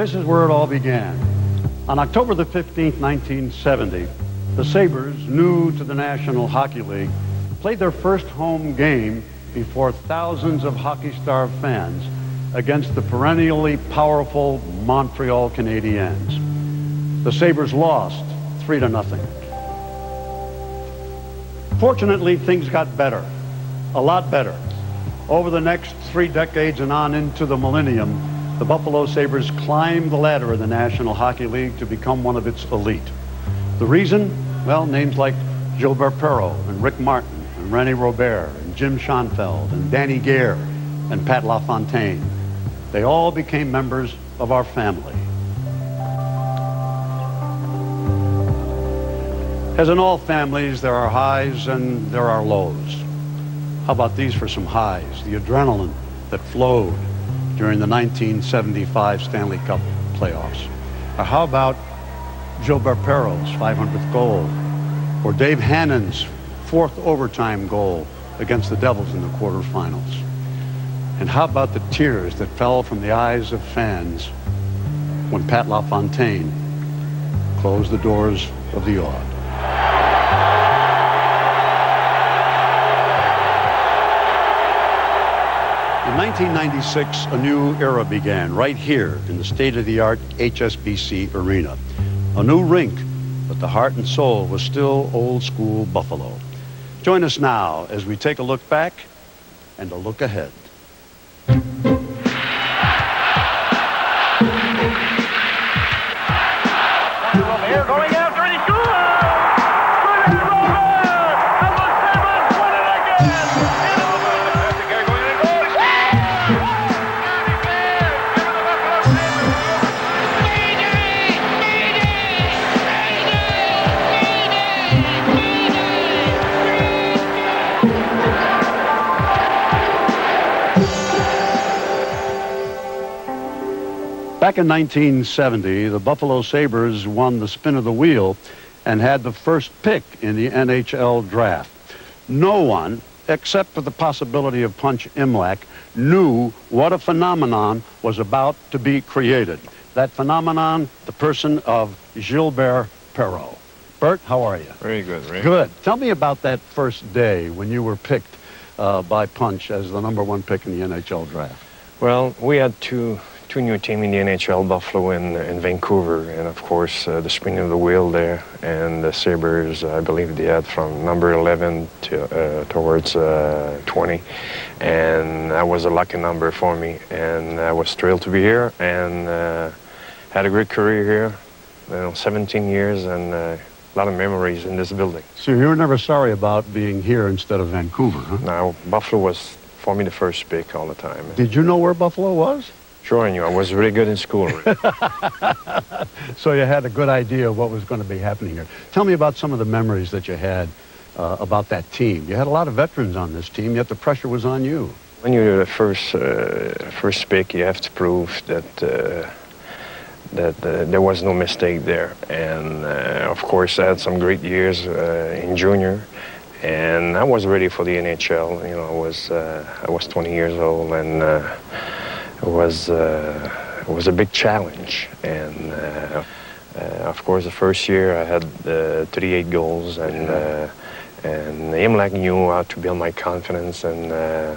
this is where it all began. On October the 15th, 1970, the Sabres, new to the National Hockey League, played their first home game before thousands of hockey-starved fans against the perennially powerful Montreal Canadiens. The Sabres lost 3-0. Fortunately, things got better, a lot better. Over the next 3 decades and on into the millennium, the Buffalo Sabres climbed the ladder of the National Hockey League to become one of its elite. The reason? Well, names like Gilbert Perreault and Rick Martin and René Robert and Jim Schoenfeld and Danny Gare and Pat LaFontaine. They all became members of our family. As in all families, there are highs and there are lows. How about these for some highs? The adrenaline that flowed during the 1975 Stanley Cup playoffs. Or how about Gilbert Perreault's 500th goal? Or Dave Hannon's 4th overtime goal against the Devils in the quarterfinals? And how about the tears that fell from the eyes of fans when Pat LaFontaine closed the doors of the Aud? In 1996, a new era began right here in the state-of-the-art HSBC Arena. A new rink, but the heart and soul was still old-school Buffalo. Join us now as we take a look back and a look ahead. Going after it, he scores! Back in 1970, the Buffalo Sabres won the spin of the wheel and had the first pick in the NHL draft. No one, except for the possibility of Punch Imlach, knew what a phenomenon was about to be created. That phenomenon, the person of Gilbert Perreault. Bert, how are you? Very good, Ray. Good. Tell me about that first day when you were picked by Punch as the #1 pick in the NHL draft. Well, we had two new teams in the NHL, Buffalo and Vancouver, and of course the spin of the wheel there, and the Sabres, I believe they had from number 11 to towards 20, and that was a lucky number for me, and I was thrilled to be here, and had a great career here, 17 years, and a lot of memories in this building. So you were never sorry about being here instead of Vancouver, huh? Now, Buffalo was, for me, the first pick all the time. Did you know where Buffalo was? Sure I knew. I was really good in school. So you had a good idea of what was going to be happening here. Tell me about some of the memories that you had about that team. You had a lot of veterans on this team, yet the pressure was on you. When you're the first pick, you have to prove that there was no mistake there. And of course, I had some great years in junior, and I was ready for the NHL. You know, I was 20 years old, and it was a big challenge. And of course, the first year I had 38 goals, and Imlach knew how to build my confidence, and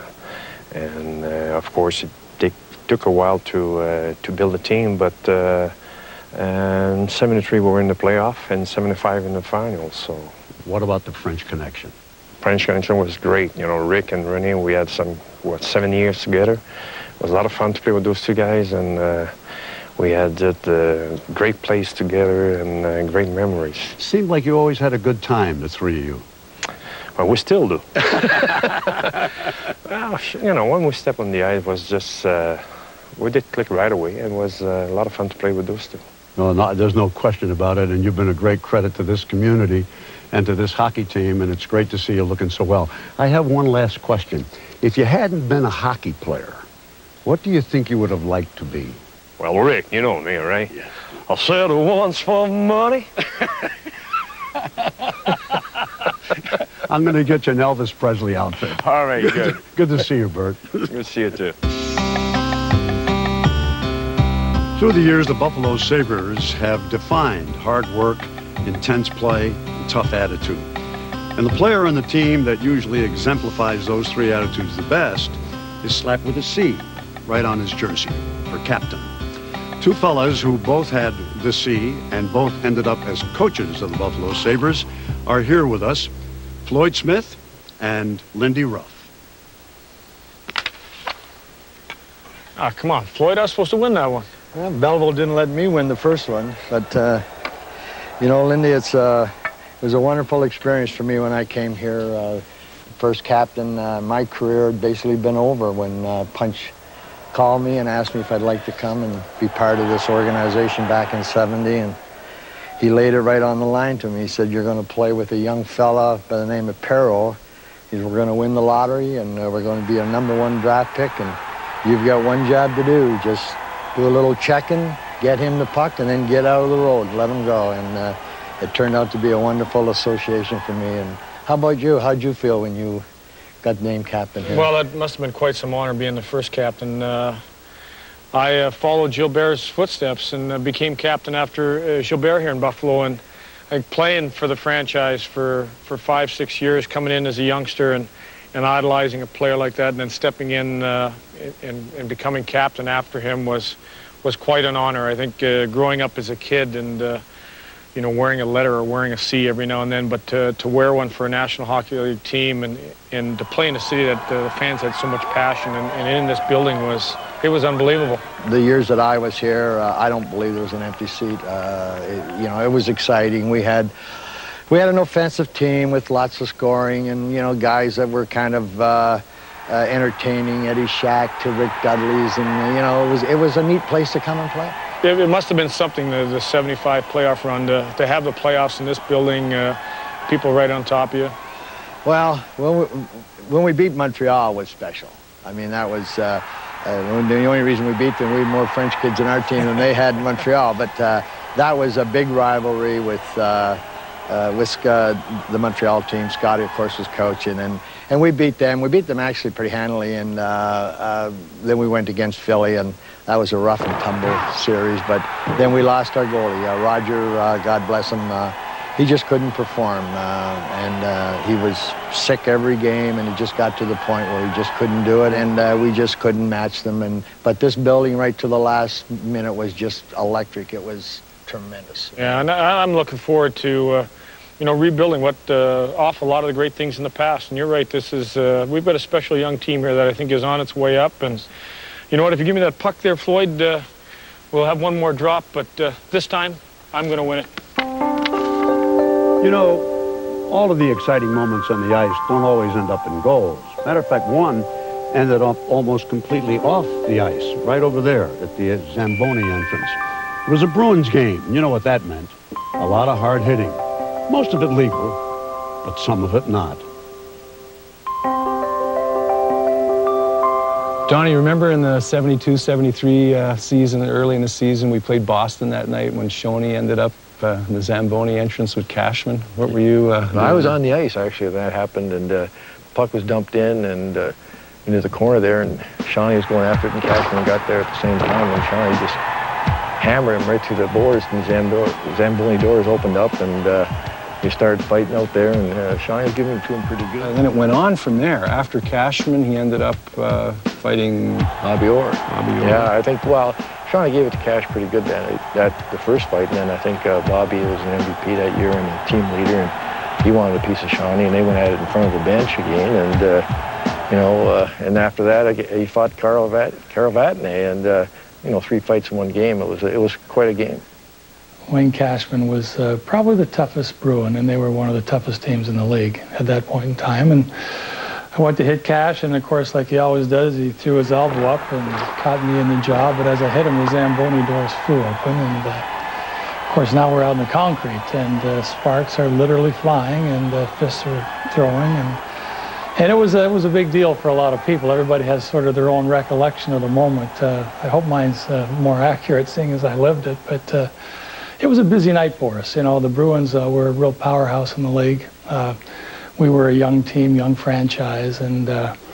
of course it took a while to build a team, but in 73 we were in the playoff, and 75 in the finals. So what about the French connection? French connection was great. You know, Rick and René, we had 7 years together. It was a lot of fun to play with those two guys, and we had a great place together and great memories. Seemed like you always had a good time, the three of you. Well, we still do. Well, you know, when we stepped on the ice, it was just, we did click right away. It was a lot of fun to play with those two. No, there's no question about it, and you've been a great credit to this community and to this hockey team, and it's great to see you looking so well. I have one last question. If you hadn't been a hockey player, what do you think you would have liked to be? Well, Rick, you know me, right? Yeah. I said it once for money. I'm going to get you an Elvis Presley outfit. All right, good. Good to see you, Bert. Good to see you, too. Through the years, the Buffalo Sabres have defined hard work, intense play, and tough attitude. And the player on the team that usually exemplifies those three attitudes the best is slapped with a C right on his jersey for captain. Two fellas who both had the C and both ended up as coaches of the Buffalo Sabres are here with us, Floyd Smith and Lindy Ruff. Ah, come on, Floyd, I was supposed to win that one. Well, Belleville didn't let me win the first one, but you know, Lindy, it was a wonderful experience for me when I came here. First captain, my career had basically been over when Punch called me and asked me if I'd like to come and be part of this organization back in '70, and he laid it right on the line to me. He said, you're going to play with a young fella by the name of Perreault. He said, we're going to win the lottery, and we're going to be a #1 draft pick, and you've got one job to do. Just do a little checking, get him the puck, and then get out of the road, let him go. And it turned out to be a wonderful association for me. And how about you? How'd you feel when you got named captain here? Well, it must have been quite some honor being the first captain. I followed Gilbert's footsteps and became captain after Gilbert here in Buffalo. And playing for the franchise for 5, 6 years, coming in as a youngster and idolizing a player like that, and then stepping in and becoming captain after him was quite an honor. I think growing up as a kid and you know, wearing a letter or wearing a C every now and then, but to wear one for a National Hockey League team and to play in a city that the fans had so much passion and in this building was unbelievable. The years that I was here, I don't believe there was an empty seat. You know, it was exciting. We had an offensive team with lots of scoring and, you know, guys that were kind of entertaining, Eddie Shack to Rick Dudley's, and, you know, it was a neat place to come and play. It must have been something, the 75 playoff run, to have the playoffs in this building, people right on top of you. Well, when we beat Montreal was special. I mean, that was the only reason we beat them. We had more French kids in our team than they had in Montreal, but that was a big rivalry with the Montreal team. Scotty, of course, was coaching, and we beat them. We beat them actually pretty handily, and then we went against Philly, and that was a rough and tumble series. But then we lost our goalie, Roger. God bless him. He just couldn't perform, and he was sick every game, and he just got to the point where he just couldn't do it, and we just couldn't match them. But this building right to the last minute was just electric. It was tremendous. Yeah, and I'm looking forward to you know, rebuilding off a lot of the great things in the past. And you're right, this is we've got a special young team here that I think is on its way up. And you know what, if you give me that puck there, Floyd, we'll have one more drop, but this time I'm going to win it. You know, all of the exciting moments on the ice don't always end up in goals. Matter of fact, one ended up almost completely off the ice, right over there at the Zamboni entrance. It was a Bruins game. You know what that meant. A lot of hard hitting. Most of it legal, but some of it not. Donnie, remember in the 72-73 season, early in the season, we played Boston that night when Shoney ended up in the Zamboni entrance with Cashman. What were you? I was on the ice, actually, when that happened, and puck was dumped in and into the corner there, and Shawnee was going after it, and Cashman got there at the same time, and Shawnee just hammered him right through the boards, and the Zamboni doors opened up, and he started fighting out there, and Shawnee was giving it to him pretty good. And then it went on from there. After Cashman, he ended up fighting Bobby Orr. Yeah, I think, well, Shawnee gave it to Cash pretty good the first fight, and then I think Bobby was an MVP that year and a team leader, and he wanted a piece of Shawnee, and they went at it in front of the bench again, and you know, and after that, he fought Carl Vatney, and you know, 3 fights in one game. It was quite a game. Wayne Cashman was probably the toughest Bruin, and they were one of the toughest teams in the league at that point in time. And I went to hit Cash, and of course, like he always does, he threw his elbow up and caught me in the jaw. But as I hit him, the Zamboni doors flew open, and of course, now we're out in the concrete, and sparks are literally flying, and fists are throwing, and it was a big deal for a lot of people. Everybody has sort of their own recollection of the moment. I hope mine's more accurate, seeing as I lived it, but. It was a busy night for us. You know, the Bruins were a real powerhouse in the league. We were a young team, young franchise, and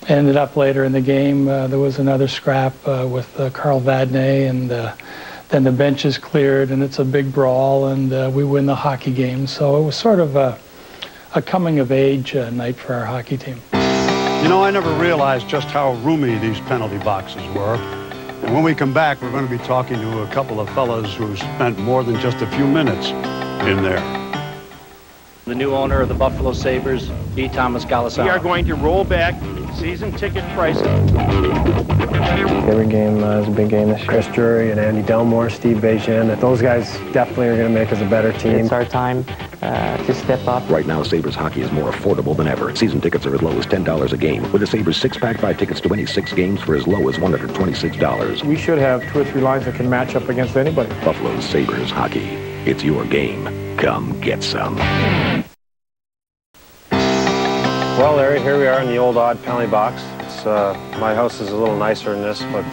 Ended up later in the game, there was another scrap with Carl Vadnais, and then the benches cleared, and it's a big brawl, and we win the hockey game. So it was sort of a coming-of-age night for our hockey team. You know, I never realized just how roomy these penalty boxes were. And when we come back, we're going to be talking to a couple of fellas who spent more than just a few minutes in there. The new owner of the Buffalo Sabres, E. Thomas Golisano. We are going to roll back season ticket prices. Every game is a big game this year. Chris Drury and Andy Delmore, Steve Bejean, those guys definitely are going to make us a better team. It's our time to step up. Right now, Sabres hockey is more affordable than ever. Season tickets are as low as $10 a game. With the Sabres six-pack, buy tickets to any 6 games for as low as $126. We should have 2 or 3 lines that can match up against anybody. Buffalo's Sabres hockey. It's your game. Come get some. Well, Larry, here we are in the old odd penalty box. It's, my house is a little nicer than this, but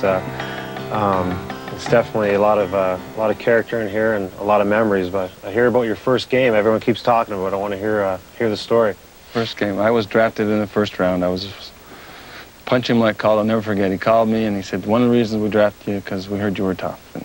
it's definitely a lot of character in here and a lot of memories. But I hear about your first game. Everyone keeps talking about it. I want to hear the story. First game, I was drafted in the first round. I was punching him like called. I'll never forget. He called me and he said, "One of the reasons we drafted you because we heard you were tough." And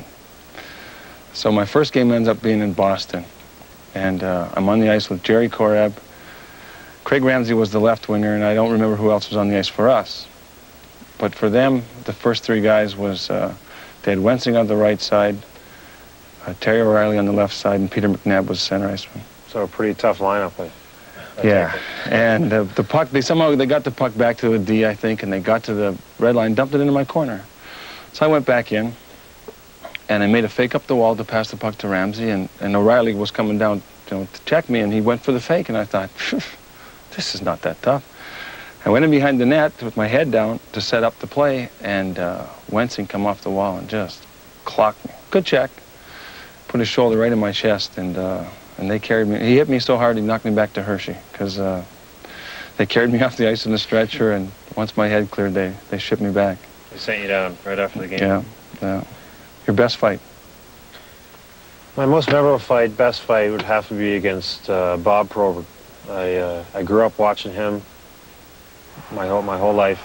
so my first game ends up being in Boston, and I'm on the ice with Jerry Korab. Craig Ramsey was the left winger, and I don't remember who else was on the ice for us. But for them, the first 3 guys was, they had Wensing on the right side, Terry O'Reilly on the left side, and Peter McNabb was center iceman. So a pretty tough lineup. Yeah, and the puck, they got the puck back to the D, I think, and they got to the red line, dumped it into my corner. So I went back in, and I made a fake up the wall to pass the puck to Ramsey, and O'Reilly was coming down, to check me, and he went for the fake, and I thought, this is not that tough. I went in behind the net with my head down to set up the play, and Wensing come off the wall and just clocked me. Good check. Put his shoulder right in my chest, and they carried me. He hit me so hard he knocked me back to Hershey, because they carried me off the ice in the stretcher, and once my head cleared, they shipped me back. They sent you down right after the game. Yeah. Your best fight? My most memorable fight, best fight, would have to be against Bob Probert. I grew up watching him my whole life.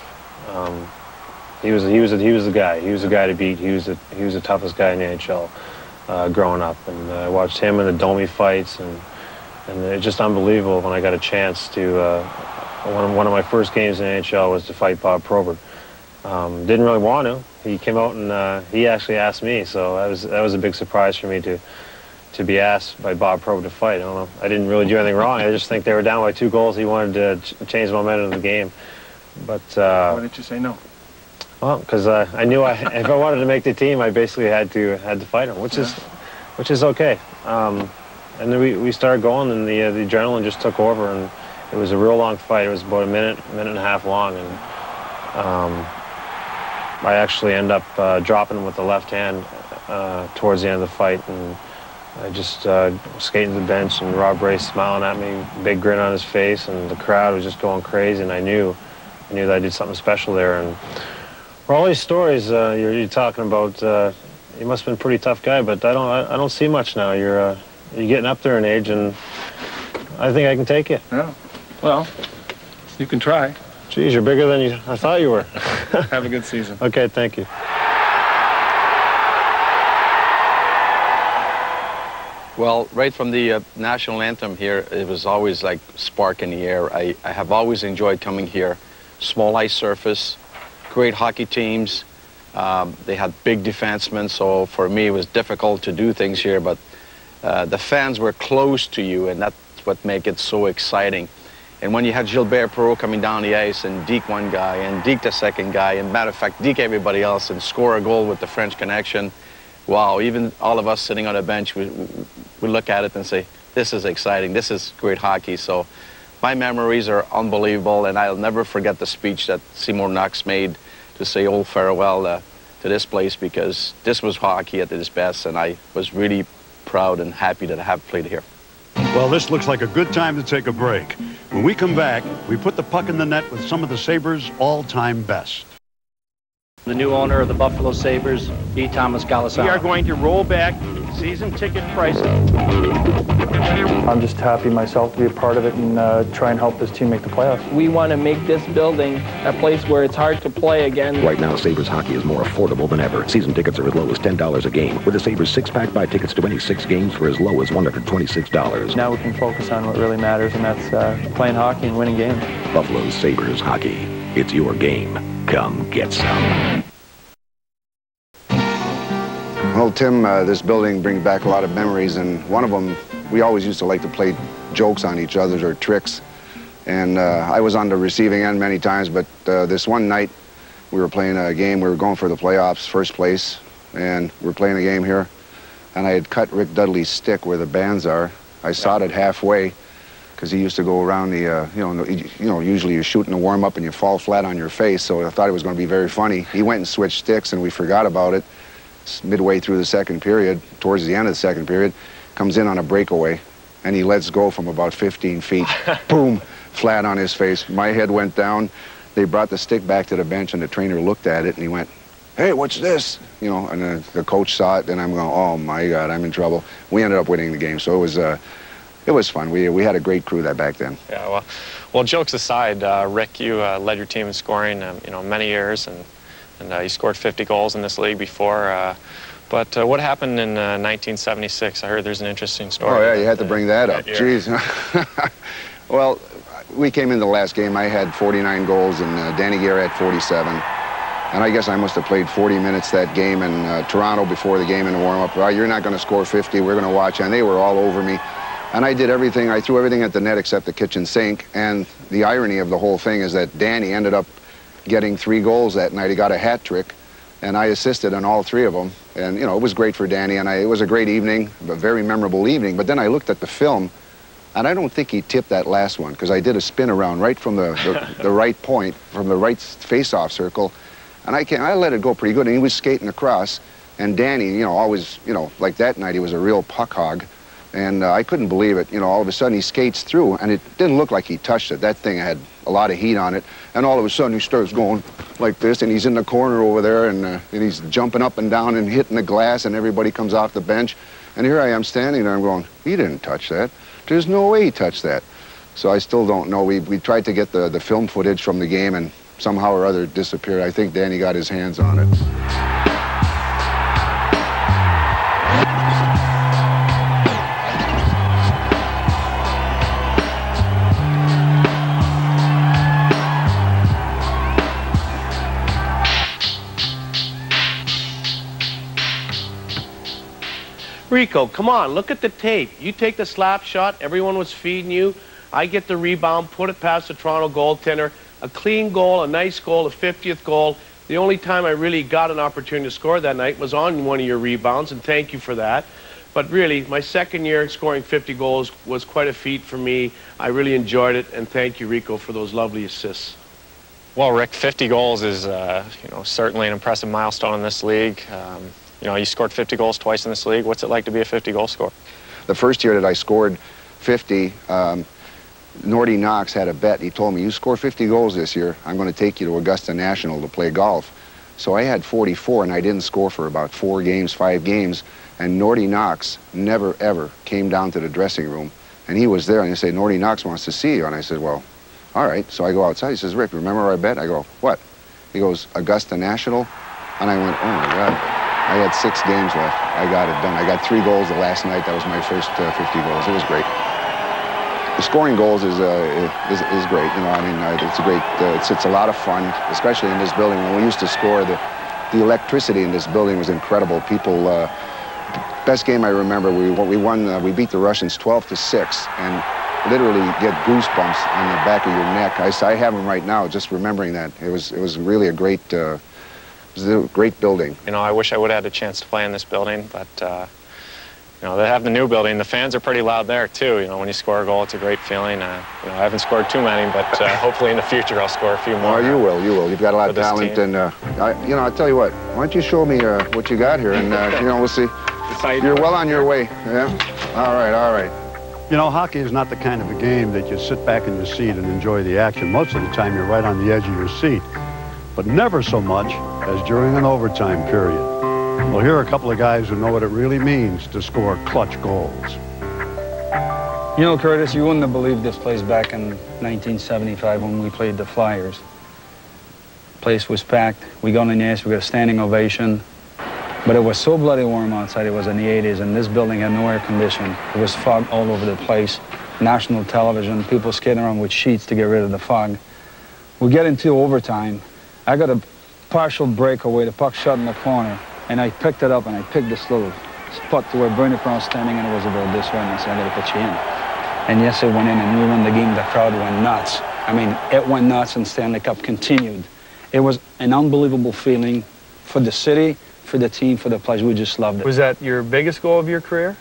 He was the guy. He was the guy to beat. He was the toughest guy in the NHL growing up. And I watched him in the Domi fights, and it's just unbelievable. When I got a chance to, one of my first games in the NHL was to fight Bob Probert. Didn't really want to. He came out and he actually asked me, so that was a big surprise for me to be asked by Bob Probert to fight. I don't know. I didn't really do anything wrong. I just think they were down by 2 goals. He wanted to change the momentum of the game. But why didn't you say no? Well, because I knew if I wanted to make the team, I basically had to fight him, which is okay. And then we started going, and the adrenaline just took over, and it was a real long fight. It was about a minute and a half long, and I actually ended up dropping him with the left hand towards the end of the fight, and I just skated to the bench, and Rob Ray smiling at me, big grin on his face, and the crowd was just going crazy, and I knew that I did something special there. And for all these stories you're talking about, you must have been a pretty tough guy, but I don't see much now. You're getting up there in age, and I think I can take you. Yeah. Well, you can try. Geez, you're bigger than I thought you were. Have a good season. Okay, thank you. Well, right from the national anthem here, it was always like spark in the air. I have always enjoyed coming here. Small ice surface, great hockey teams. They had big defensemen, so for me it was difficult to do things here, but the fans were close to you, and that's what made it so exciting. And when you had Gilbert Perreault coming down the ice, and Deke one guy, and Deke the second guy, and matter of fact, Deke everybody else, and score a goal with the French Connection, wow, even all of us sitting on a bench, we look at it and say, this is exciting, this is great hockey. So my memories are unbelievable, and I'll never forget the speech that Seymour Knox made to say old farewell to this place, because this was hockey at its best, and I was really proud and happy that I have played here. Well, this looks like a good time to take a break. When we come back, we put the puck in the net with some of the Sabres' all-time best. The new owner of the Buffalo Sabres, E. Thomas Golisano. We are going to roll back season ticket prices. I'm just happy myself to be a part of it and try and help this team make the playoffs. We want to make this building a place where it's hard to play again. Right now, Sabres hockey is more affordable than ever. Season tickets are as low as $10 a game. With the Sabres six-pack, buy tickets to any 6 games for as low as $126. Now we can focus on what really matters, and that's playing hockey and winning games. Buffalo's Sabres hockey. It's your game. Come get some. Well, Tim, this building brings back a lot of memories, and one of them, we always used to like to play jokes on each other or tricks. And I was on the receiving end many times, but this one night we were playing a game. We were going for the playoffs, first place, and we were playing a game here. And I had cut Rick Dudley's stick where the bands are. I sawed it halfway because he used to go around the, usually you're shooting a warm-up and you fall flat on your face, so I thought it was going to be very funny. He went and switched sticks, and we forgot about it. Midway through the second period, towards the end of the second period, comes in on a breakaway, and he lets go from about 15 feet. Boom, flat on his face. My head went down. They brought the stick back to the bench, and the trainer looked at it, and he went, "Hey, what's this?" And the coach saw it, and I'm going, "Oh my God, I'm in trouble." We ended up winning the game, so it was fun. We had a great crew back then. Yeah, well, jokes aside, Rick, you led your team in scoring, many years, and you scored 50 goals in this league before. But what happened in 1976? I heard there's an interesting story. Oh, yeah, you had to bring that up. Jeez. Well, we came in the last game. I had 49 goals, and Danny Gare had 47. And I guess I must have played 40 minutes that game in Toronto before the game in the warm-up. Well, you're not going to score 50. We're going to watch. And they were all over me. And I did everything. I threw everything at the net except the kitchen sink. And the irony of the whole thing is that Danny ended up getting 3 goals that night. He got a hat trick, and I assisted on all 3 of them. And, it was great for Danny, and it was a great evening, a very memorable evening. But then I looked at the film, and I don't think he tipped that last one, because I did a spin around right from the right point, from the right face-off circle, and I let it go pretty good, and he was skating across, and Danny, always, like that night, he was a real puck hog. And I couldn't believe it. All of a sudden he skates through, and it didn't look like he touched it. That thing had a lot of heat on it. And all of a sudden he starts going like this, and he's in the corner over there, and he's jumping up and down and hitting the glass, and everybody comes off the bench. And here I am standing there, I'm going, he didn't touch that. There's no way he touched that. So I still don't know. We tried to get the film footage from the game, and somehow or other it disappeared. I think Danny got his hands on it. Rico, come on, look at the tape. You take the slap shot, everyone was feeding you. I get the rebound, put it past the Toronto goaltender. A clean goal, a nice goal, a 50th goal. The only time I really got an opportunity to score that night was on one of your rebounds, and thank you for that. But really, my second year scoring 50 goals was quite a feat for me. I really enjoyed it, and thank you, Rico, for those lovely assists. Well, Rick, 50 goals is, certainly an impressive milestone in this league. You scored 50 goals twice in this league. What's it like to be a 50-goal scorer? The first year that I scored 50, Nordy Knox had a bet. He told me, you score 50 goals this year, I'm going to take you to Augusta National to play golf. So I had 44, and I didn't score for about 4 games, 5 games. And Nordy Knox never, ever came down to the dressing room. And he was there, and he said, Nordy Knox wants to see you. And I said, well, all right. So I go outside. He says, Rick, remember our bet? I go, what? He goes, Augusta National. And I went, oh, my God. I had 6 games left. I got it done. I got 3 goals the last night. That was my first 50 goals. It was great. The scoring goals is great. It's a great. It's a lot of fun, especially in this building. When we used to score, the electricity in this building was incredible. People. Best game I remember, we won. We beat the Russians 12-6, and literally get goosebumps on the back of your neck. I have them right now, just remembering that. It was really a great. It was a great building. I wish I would have had a chance to play in this building, but they have the new building. The fans are pretty loud there too. When you score a goal, it's a great feeling. I haven't scored too many, but hopefully in the future I'll score a few more. Oh, you will. You will. You've got a lot of talent, and I'll tell you what. Why don't you show me what you got here, and we'll see. You're well on your way. Yeah. All right. All right. Hockey is not the kind of a game that you sit back in your seat and enjoy the action. Most of the time you're right on the edge of your seat, but never so much as during an overtime period. Well, here are a couple of guys who know what it really means to score clutch goals. You know, Curtis, you wouldn't have believed this place back in 1975 when we played the Flyers. The place was packed. We got in the ice, we got a standing ovation. But it was so bloody warm outside. It was in the 80s, and this building had no air conditioning. It was fog all over the place. National television, people skating around with sheets to get rid of the fog. We get into overtime. I got a partial breakaway. The puck shot in the corner, and I picked it up, and I picked this little spot to where Bernie Cross standing, and it was about this way, and I said, I got to put you in. And yes, it went in, and we won the game. The crowd went nuts. I mean, it went nuts, and Stanley Cup continued. It was an unbelievable feeling for the city, for the team, for the players. We just loved it. Was that your biggest goal of your career?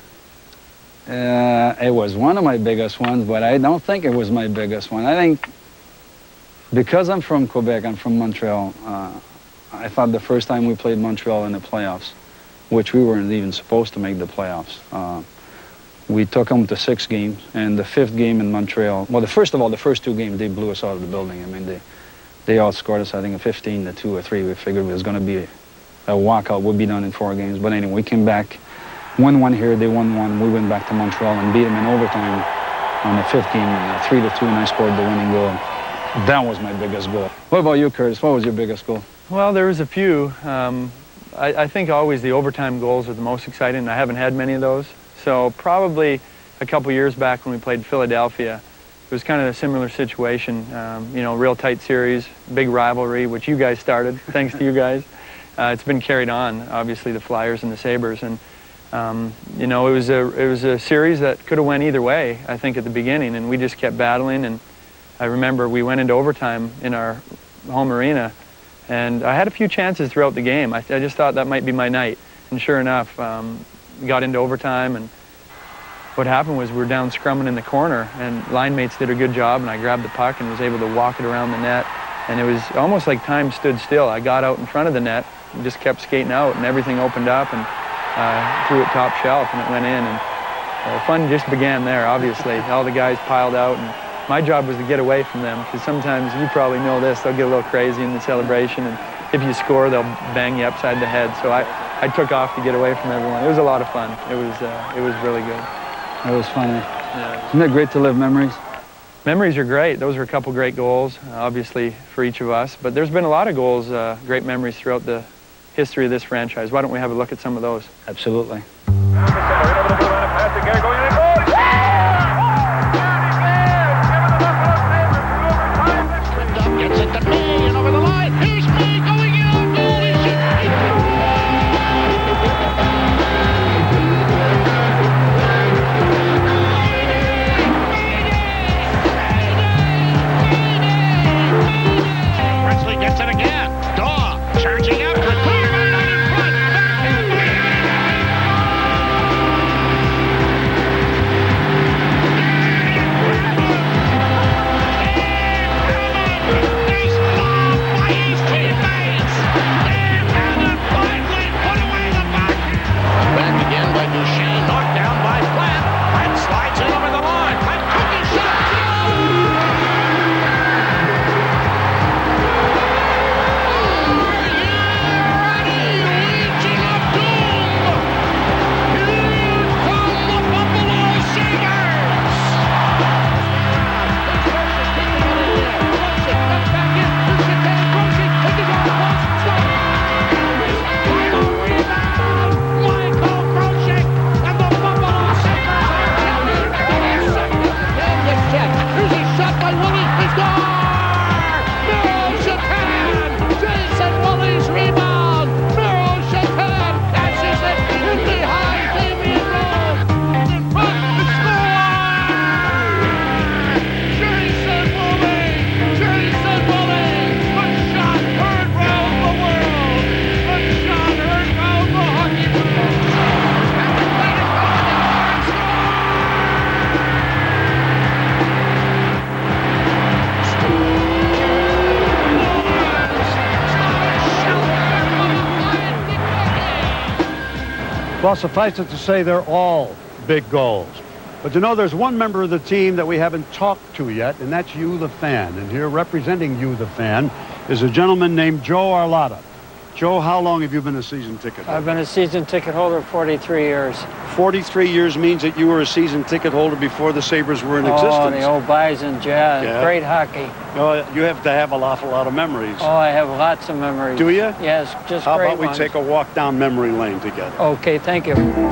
It was one of my biggest ones, but I don't think it was my biggest one. I think because I'm from Quebec, I'm from Montreal, I thought the first time we played Montreal in the playoffs, which we weren't even supposed to make the playoffs, we took them to 6 games, and the 5th game in Montreal, well, first of all, the first 2 games, they blew us out of the building. I mean, they outscored us, I think, 15-2 or 3. We figured it was going to be a walkout. Would be done in 4 games. But anyway, we came back, won 1 here, they won 1. We went back to Montreal and beat them in overtime on the 5th game, 3-2, and I scored the winning goal. That was my biggest goal. What about you, Curtis? What was your biggest goal? Well, there was a few. I think always the overtime goals are the most exciting. I haven't had many of those. So probably a couple years back when we played Philadelphia, it was kind of a similar situation. You know, real tight series, big rivalry, which you guys started, thanks to you guys. It's been carried on, obviously, the Flyers and the Sabres. And, you know, it was a series that could have went either way, I think, at the beginning. And we just kept battling. And I remember we went into overtime in our home arena. And I had a few chances throughout the game. I just thought that might be my night. And sure enough, we got into overtime. And what happened was we were down scrumming in the corner. And line mates did a good job. And I grabbed the puck and was able to walk it around the net. And it was almost like time stood still. I got out in front of the net and just kept skating out. And everything opened up. And threw it top shelf. And it went in. And the fun just began there, obviously. All the guys piled out. And my job was to get away from them, because sometimes, you probably know this, they'll get a little crazy in the celebration, and if you score, they'll bang you upside the head. So I took off to get away from everyone. It was a lot of fun. It was really good. It was funny. Yeah. Isn't it great to live memories? Memories are great. Those were a couple great goals, obviously, for each of us. But there's been a lot of goals, great memories throughout the history of this franchise. Why don't we have a look at some of those? Absolutely. Gets it to May and over the line. Here's May going in on goal. He should Presley gets it again. Daw charging up. Clear right out in front. Well, suffice it to say, they're all big goals. But you know, there's one member of the team that we haven't talked to yet, and that's you, the fan. And here representing you, the fan, is a gentleman named Joe Arlotta. Joe, how long have you been a season ticket holder? I've been a season ticket holder 43 years. 43 years means that you were a season ticket holder before the Sabres were in existence. Oh, the old Bison, yeah. Great hockey. You have to have an awful lot of memories. Oh, I have lots of memories. Do you? Yes, just How great about we ones. take a walk down memory lane together? Okay, thank you.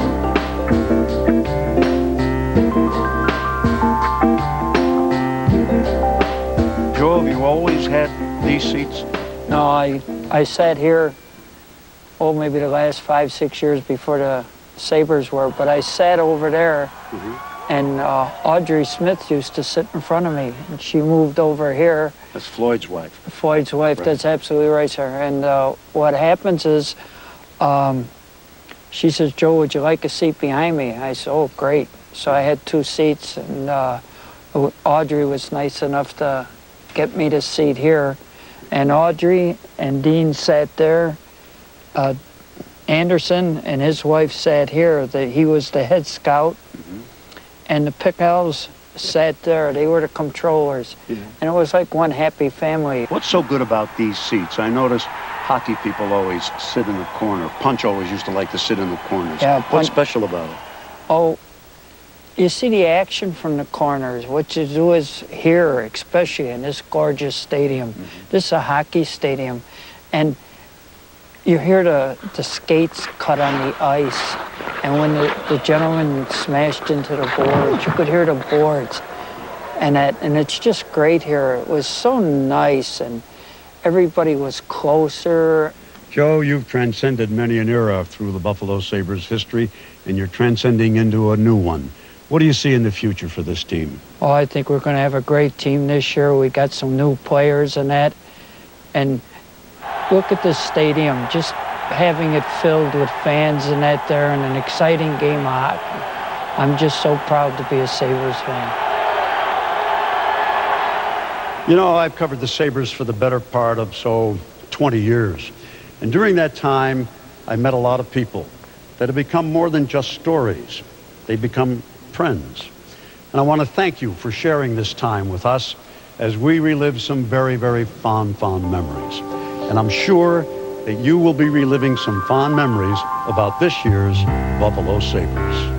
Joe, have you always had these seats? No, I sat here, maybe the last 5, 6 years before the Sabres were, but I sat over there, and Audrey Smith used to sit in front of me, and she moved over here. That's Floyd's wife. Floyd's wife, that's absolutely right, sir. And what happens is, she says, Joe, would you like a seat behind me? I said, oh, great. So I had 2 seats, and Audrey was nice enough to get me the seat here. And Audrey and Dean sat there. Anderson and his wife sat here. He was the head scout. And the Pickels sat there. They were the controllers. And it was like one happy family. What's so good about these seats? I notice hockey people always sit in the corner. Punch always used to like to sit in the corners. Yeah, What's special about it? Oh, you see the action from the corners. What you do is here, especially in this gorgeous stadium. This is a hockey stadium. And you hear the skates cut on the ice. And when the gentleman smashed into the boards, you could hear the boards. And it's just great here. It was so nice, and everybody was closer. Joe, you've transcended many an era through the Buffalo Sabres history, and you're transcending into a new one. What do you see in the future for this team? Oh, I think we're going to have a great team this year. We got some new players and that. And look at this stadium, just having it filled with fans and that there, and an exciting game of hockey. I'm just so proud to be a Sabres fan. You know, I've covered the Sabres for the better part of, 20 years. And during that time, I met a lot of people that have become more than just stories. They become friends. And I want to thank you for sharing this time with us as we relive some very, very fond memories. And I'm sure that you will be reliving some fond memories about this year's Buffalo Sabres.